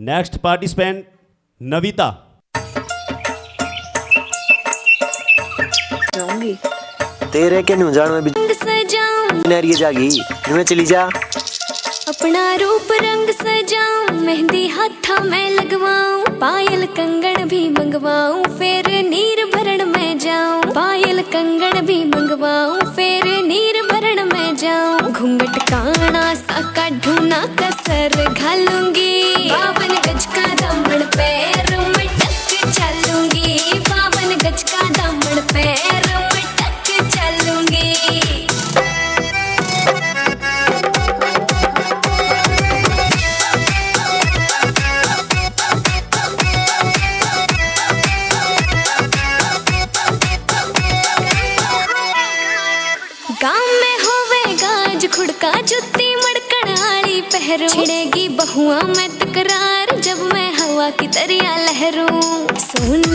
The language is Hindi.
Next participant Navita. तेरे के नु जान में नरिये जागी मैं चली जा। अपना रूप रंग सजाऊं, मेहंदी हाथा में लगवाऊं, पायल कंगन भी मंगवाऊं, फिर नीर भरण में जाऊं। पायल कंगन भी मंगवाऊं, फिर नीर भरण में जाऊं। घूंघट काना सा काढूना कसर घालूंगी, 52 गज का दामन पैर में टक चलूंगी। 52 गज का दामन पैर में टक चलूंगी। गाँव में होवेगा आज खुड़का, जुत्ती मड़कन आली पहरू। छिड़ेगी बहुआ में तकरार, जब मैं हवा की तरिया लहरूं। सोन